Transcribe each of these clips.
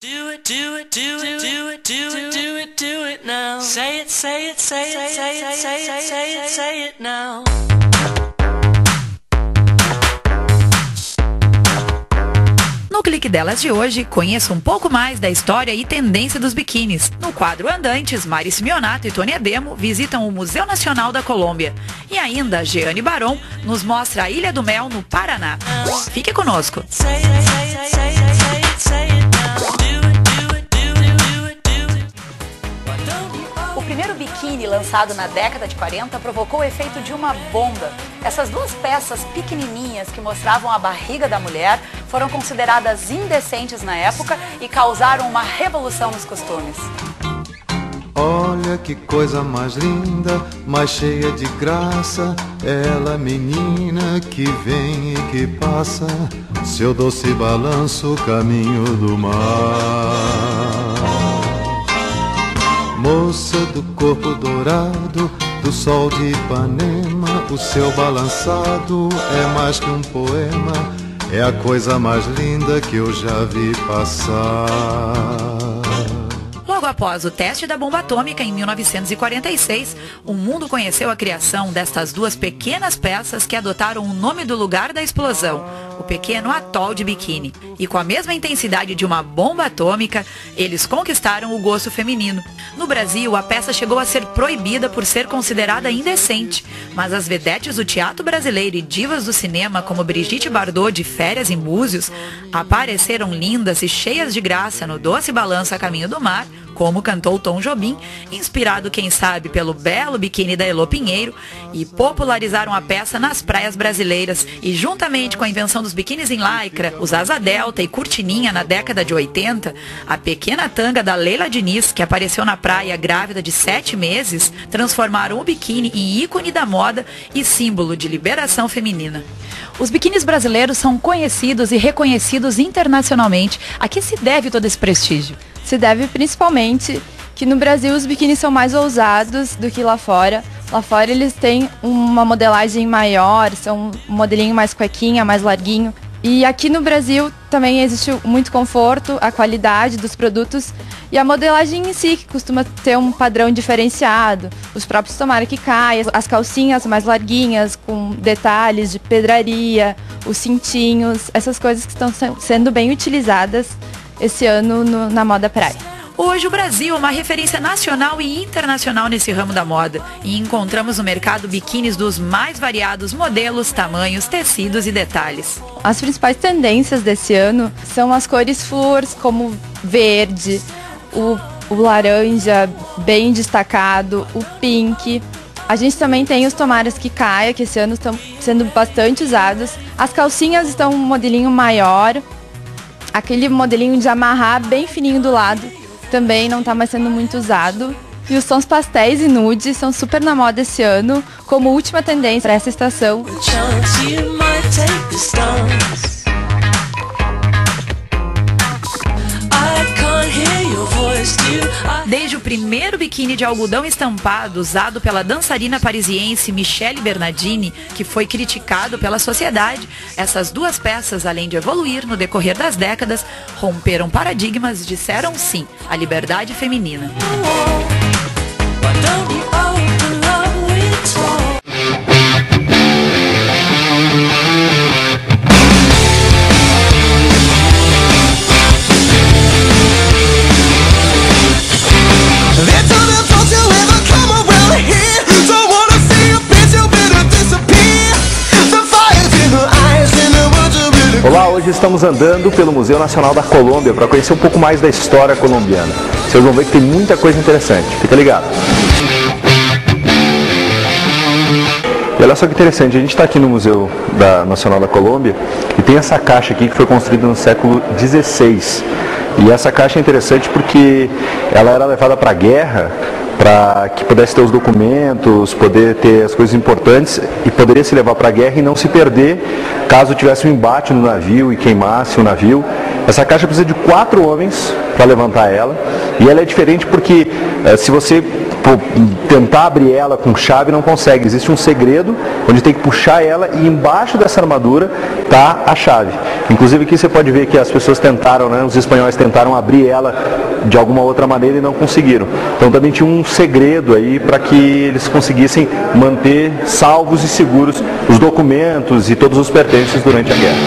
Do it, do it, do it, do it, do it, do it, do it now. Say it, say it, say it, say it, say it, say it, say it now. No Clique Delas de hoje, conheça um pouco mais da história e tendência dos biquínis. No quadro Andantes, Mari Simeonato e Tony Ademo visitam o Museu Nacional da Colômbia. E ainda, Jeane Baron nos mostra a Ilha do Mel, no Paraná. Fique conosco! O primeiro biquíni lançado na década de 40 provocou o efeito de uma bomba. Essas duas peças pequenininhas que mostravam a barriga da mulher foram consideradas indecentes na época e causaram uma revolução nos costumes. Olha que coisa mais linda, mais cheia de graça, ela menina que vem e que passa, seu doce balanço, caminho do mar. Moça do corpo dourado, do sol de Ipanema, o seu balançado é mais que um poema, é a coisa mais linda que eu já vi passar. Logo após o teste da bomba atômica em 1946, o mundo conheceu a criação destas duas pequenas peças que adotaram o nome do lugar da explosão, o pequeno atol de Bikini. E com a mesma intensidade de uma bomba atômica, eles conquistaram o gosto feminino. No Brasil, a peça chegou a ser proibida por ser considerada indecente, mas as vedetes do teatro brasileiro e divas do cinema, como Brigitte Bardot de Férias em Búzios, apareceram lindas e cheias de graça no doce balanço a caminho do mar, como cantou Tom Jobim, inspirado, quem sabe, pelo belo biquíni da Elô Pinheiro, e popularizaram a peça nas praias brasileiras. E juntamente com a invenção dos biquínis em lycra, os asa delta e cortininha na década de 80, a pequena tanga da Leila Diniz, que apareceu na praia grávida de 7 meses, transformaram o biquíni em ícone da moda e símbolo de liberação feminina. Os biquínis brasileiros são conhecidos e reconhecidos internacionalmente. A que se deve todo esse prestígio? Se deve principalmente que no Brasil os biquínis são mais ousados do que lá fora. Lá fora eles têm uma modelagem maior, são um modelinho mais cuequinha, mais larguinho. E aqui no Brasil também existe muito conforto, a qualidade dos produtos e a modelagem em si, que costuma ter um padrão diferenciado. Os próprios tomara que caia, as calcinhas mais larguinhas, com detalhes de pedraria, os cintinhos, essas coisas que estão sendo bem utilizadas esse ano na moda praia. Hoje o Brasil é uma referência nacional e internacional nesse ramo da moda e encontramos no mercado biquínis dos mais variados modelos, tamanhos, tecidos e detalhes. As principais tendências desse ano são as cores flores, como verde, o laranja bem destacado, o pink. A gente também tem os tomaras que caia, que esse ano estão sendo bastante usados. As calcinhas estão um modelinho maior, aquele modelinho de amarrar bem fininho do lado também não está mais sendo muito usado. E os tons pastéis e nude são super na moda esse ano, como última tendência para essa estação. Desde o primeiro biquíni de algodão estampado usado pela dançarina parisiense Michele Bernardini, que foi criticado pela sociedade, essas duas peças, além de evoluir no decorrer das décadas, romperam paradigmas e disseram sim à liberdade feminina. Olá, hoje estamos andando pelo Museu Nacional da Colômbia para conhecer um pouco mais da história colombiana. Vocês vão ver que tem muita coisa interessante. Fica ligado. E olha só que interessante, a gente está aqui no Museu Nacional da Colômbia e tem essa caixa aqui que foi construída no século XVI. E essa caixa é interessante porque ela era levada para a guerra, para que pudesse ter os documentos, poder ter as coisas importantes e poderia se levar para a guerra e não se perder caso tivesse um embate no navio e queimasse o navio. Essa caixa precisa de 4 homens para levantar ela e ela é diferente porque se você tentar abrir ela com chave não consegue. Existe um segredo onde tem que puxar ela e embaixo dessa armadura está a chave. Inclusive aqui você pode ver que as pessoas tentaram, né, os espanhóis tentaram abrir ela de alguma outra maneira e não conseguiram. Então também tinha um segredo aí para que eles conseguissem manter salvos e seguros os documentos e todos os pertences durante a guerra.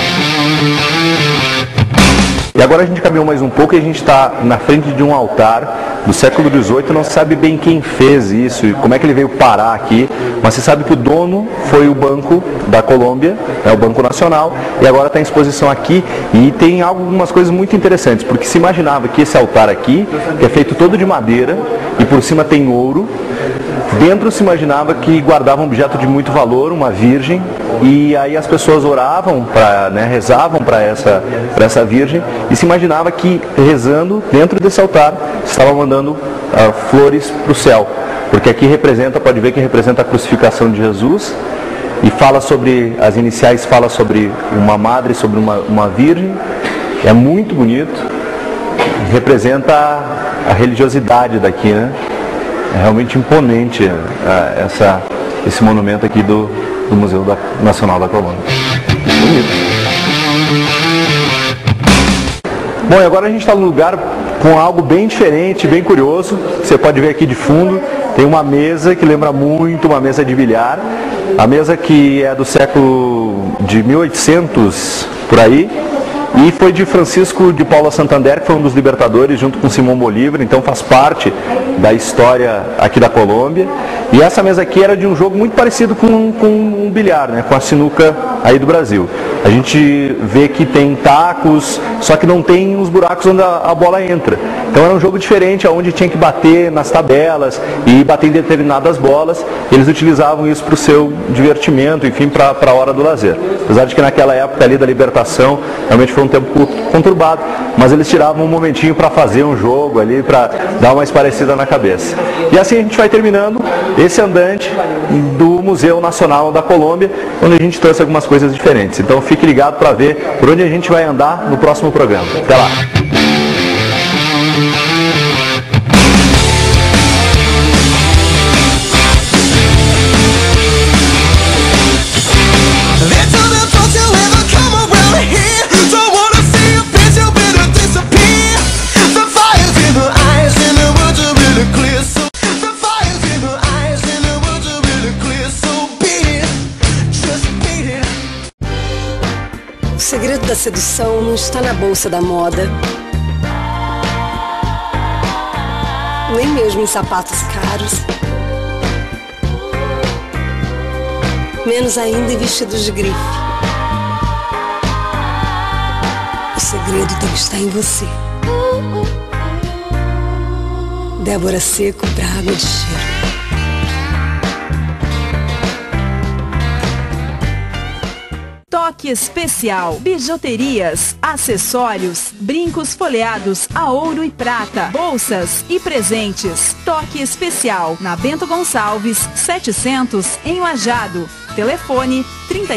E agora a gente caminhou mais um pouco e a gente está na frente de um altar do século XVIII, não se sabe bem quem fez isso e como é que ele veio parar aqui, mas se sabe que o dono foi o Banco da Colômbia, o Banco Nacional, e agora está em exposição aqui e tem algumas coisas muito interessantes, porque se imaginava que esse altar aqui, que é feito todo de madeira e por cima tem ouro, dentro se imaginava que guardava um objeto de muito valor, uma virgem, e aí as pessoas oravam, rezavam para essa virgem, e se imaginava que rezando dentro desse altar estava mandando flores para o céu, porque aqui pode ver que representa a crucificação de Jesus, e fala sobre, as iniciais fala sobre uma madre, sobre uma virgem, é muito bonito, representa a religiosidade daqui, né? É realmente imponente esse monumento aqui do Museu Nacional da Colômbia. Bonito. Bom, e agora a gente está num lugar com algo bem diferente, bem curioso. Você pode ver aqui de fundo, tem uma mesa que lembra muito uma mesa de bilhar. A mesa que é do século de 1800, por aí. E foi de Francisco de Paula Santander, que foi um dos libertadores, junto com Simão Bolívar, então faz parte da história aqui da Colômbia. E essa mesa aqui era de um jogo muito parecido com um bilhar, né, com a sinuca aí do Brasil. A gente vê que tem tacos, só que não tem os buracos onde a bola entra. Então era um jogo diferente, onde tinha que bater nas tabelas e bater em determinadas bolas. Eles utilizavam isso para o seu divertimento, enfim, para a hora do lazer. Apesar de que naquela época ali da libertação, realmente foi um tempo conturbado, mas eles tiravam um momentinho para fazer um jogo ali, para dar uma esparecida na cabeça. E assim a gente vai terminando esse andante do Museu Nacional da Colômbia, onde a gente trouxe algumas coisas diferentes. Então fique ligado para ver por onde a gente vai andar no próximo programa. Até lá! O segredo da sedução não está na bolsa da moda, nem mesmo em sapatos caros, menos ainda em vestidos de grife. O segredo tem que estar em você. Débora Seco pra Água de Cheiro. Toque especial, bijuterias, acessórios, brincos folheados a ouro e prata, bolsas e presentes. Toque especial na Bento Gonçalves, 700 em Lajeado. Telefone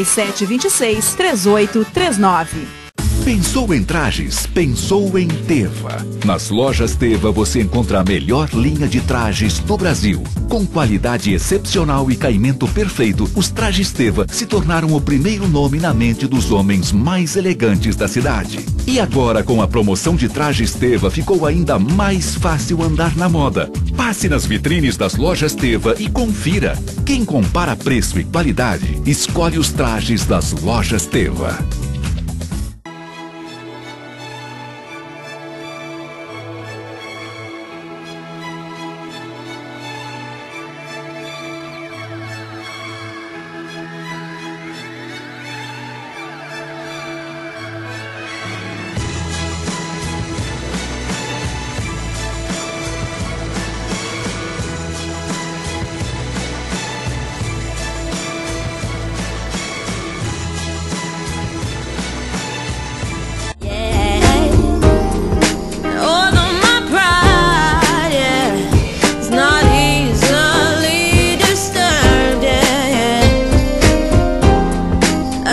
3726-3839. Pensou em trajes? Pensou em Teva. Nas lojas Teva você encontra a melhor linha de trajes do Brasil. Com qualidade excepcional e caimento perfeito, os trajes Teva se tornaram o primeiro nome na mente dos homens mais elegantes da cidade. E agora, com a promoção de trajes Teva, ficou ainda mais fácil andar na moda. Passe nas vitrines das lojas Teva e confira. Quem compara preço e qualidade, escolhe os trajes das lojas Teva.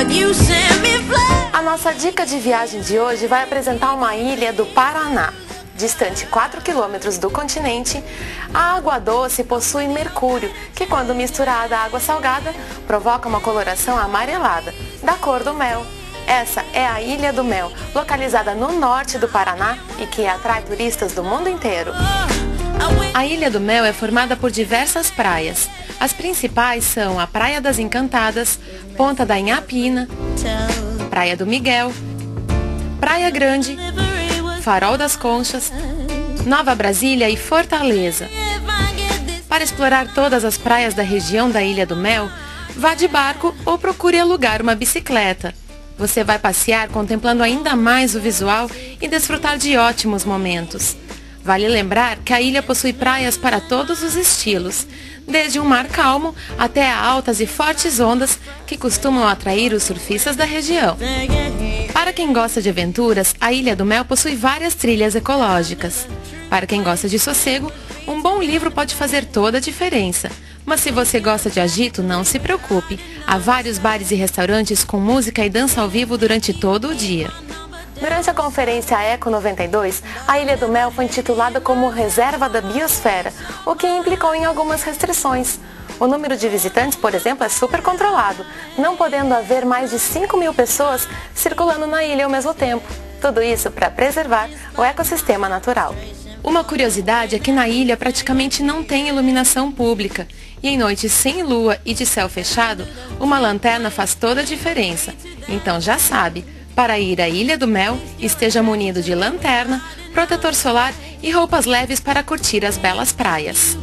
Nossa dica de viagem de hoje vai apresentar uma ilha do Paraná. distante 4 quilômetros do continente, a água doce possui mercúrio, que quando misturada à água salgada, provoca uma coloração amarelada, da cor do mel. Essa é a Ilha do Mel, localizada no norte do Paraná e que atrai turistas do mundo inteiro. A Ilha do Mel é formada por diversas praias. As principais são a Praia das Encantadas, Ponta da Inhapina, Praia do Miguel, Praia Grande, Farol das Conchas, Nova Brasília e Fortaleza. Para explorar todas as praias da região da Ilha do Mel, vá de barco ou procure alugar uma bicicleta. Você vai passear contemplando ainda mais o visual e desfrutar de ótimos momentos. Vale lembrar que a ilha possui praias para todos os estilos, desde um mar calmo até a altas e fortes ondas que costumam atrair os surfistas da região. Para quem gosta de aventuras, a Ilha do Mel possui várias trilhas ecológicas. Para quem gosta de sossego, um bom livro pode fazer toda a diferença. Mas se você gosta de agito, não se preocupe. Há vários bares e restaurantes com música e dança ao vivo durante todo o dia. Durante a conferência Eco 92, a Ilha do Mel foi intitulada como Reserva da Biosfera, o que implicou em algumas restrições. O número de visitantes, por exemplo, é super controlado, não podendo haver mais de 5.000 pessoas circulando na ilha ao mesmo tempo. Tudo isso para preservar o ecossistema natural. Uma curiosidade é que na ilha praticamente não tem iluminação pública, e em noites sem lua e de céu fechado, uma lanterna faz toda a diferença. Então já sabe, para ir à Ilha do Mel, esteja munido de lanterna, protetor solar e roupas leves para curtir as belas praias.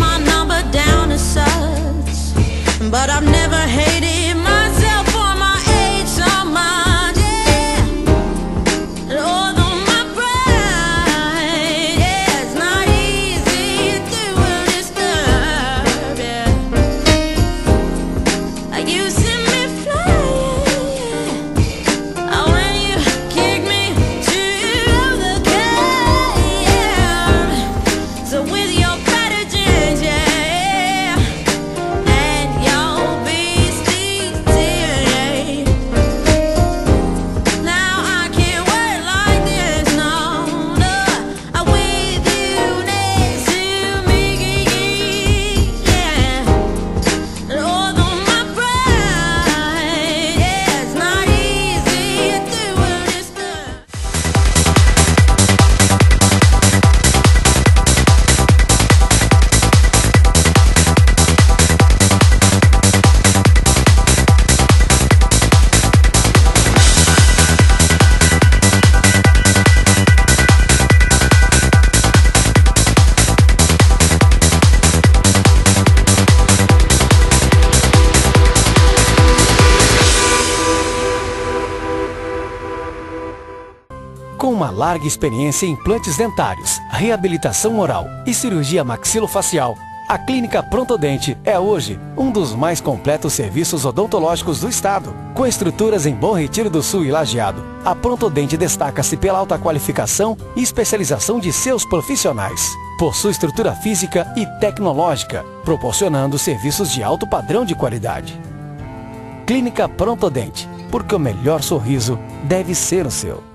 Com uma larga experiência em implantes dentários, reabilitação oral e cirurgia maxilofacial, a Clínica Prontodente é hoje um dos mais completos serviços odontológicos do estado. Com estruturas em Bom Retiro do Sul e Lajeado, a Prontodente destaca-se pela alta qualificação e especialização de seus profissionais. Possui estrutura física e tecnológica, proporcionando serviços de alto padrão de qualidade. Clínica Prontodente, porque o melhor sorriso deve ser o seu.